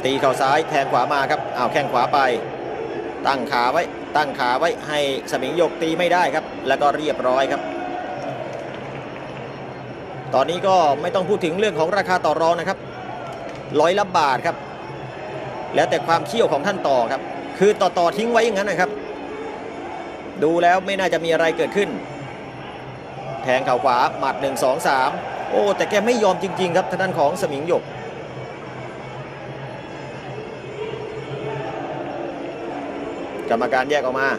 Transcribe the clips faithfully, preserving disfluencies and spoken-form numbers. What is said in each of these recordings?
ตีเข่าซ้ายแทงขวามาครับอ้าวแข้งขวาไปตั้งขาไว้ตั้งขาไว้ให้สมิงหยกตีไม่ได้ครับแล้วก็เรียบร้อยครับตอนนี้ก็ไม่ต้องพูดถึงเรื่องของราคาต่อรองนะครับร้อยละบาทครับแล้วแต่ความเขี้ยวของท่านต่อครับคือต่อต่อทิ้งไว้อย่างนั้นนะครับดูแล้วไม่น่าจะมีอะไรเกิดขึ้นแทงเข่าขวาหมัดหนึ่ง สอง สามโอ้แต่แกไม่ยอมจริงๆครับทางด้านของสมิงหยกกรรมการแยกออกมา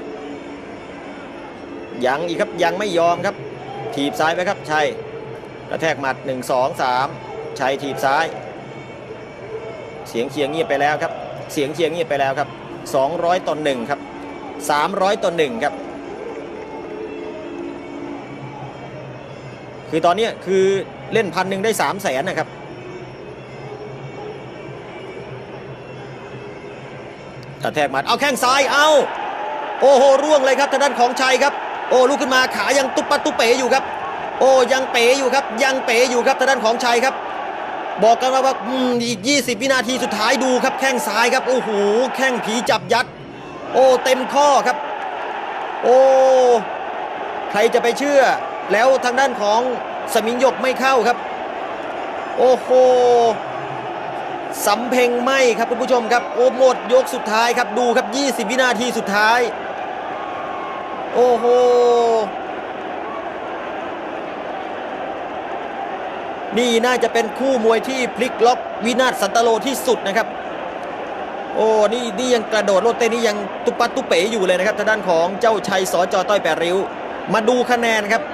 ยังอีกครับยังไม่ยอมครับถีบซ้ายไปครับชัยกระแทกหมัดหนึ่ง สอง สามชัยถีบซ้ายเสียงเชียงเงียบไปแล้วครับเสียงเชียงเงียบไปแล้วครับสองร้อยต่อหนึ่งครับสามร้อยต่อหนึ่งครับคือตอนนี้คือเล่นพันหนึ่งได้สามแสนนะครับกระแทกหมัดเอาแข้งซ้ายเอาโอ้โหร่วงเลยครับทางด้านของชัยครับโอ้ลุกขึ้นมาขายังตุ๊บปัดตุ๊บเป๋อยู่ครับโอ้ยังเป๋อยู่ครับยังเป๋อยู่ครับทางด้านของชัยครับบอกกันว่าอีกยี่สิบวินาทีสุดท้ายดูครับแข้งซ้ายครับโอ้โหแข้งผีจับยัดโอ้เต็มข้อครับโอ้ใครจะไปเชื่อแล้วทางด้านของสมิงหยกไม่เข้าครับโอ้โหสำเพ็งไหมครับคุณผู้ชมครับโอ้หมดยกสุดท้ายครับดูครับยี่สิบวินาทีสุดท้ายโอ้โหนี่น่าจะเป็นคู่มวยที่พลิกล็อกวินาศสันตโลที่สุดนะครับโอ้นี่นี่ยังกระโดดโลดเต้นนี่ยังตุปัดตุเป๋อยู่เลยนะครับทางด้านของเจ้าชัยสจต้อยแปดริ้วมาดูคะแนนครับ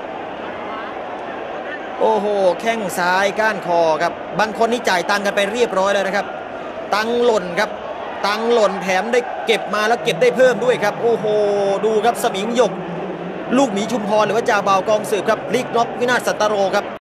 โอ้โหแข้งซ้ายก้านคอครับบางคนนี่จ่ายตังค์กันไปเรียบร้อยแล้วนะครับตังหล่นครับตังหล่นแถมได้เก็บมาแล้วเก็บได้เพิ่มด้วยครับโอ้โหดูครับสมิงหยกลูกหมีชุมพรหรือว่าจ่าบ่าวกองสืบครับพลิกล็อกวินาศสันตโลครับ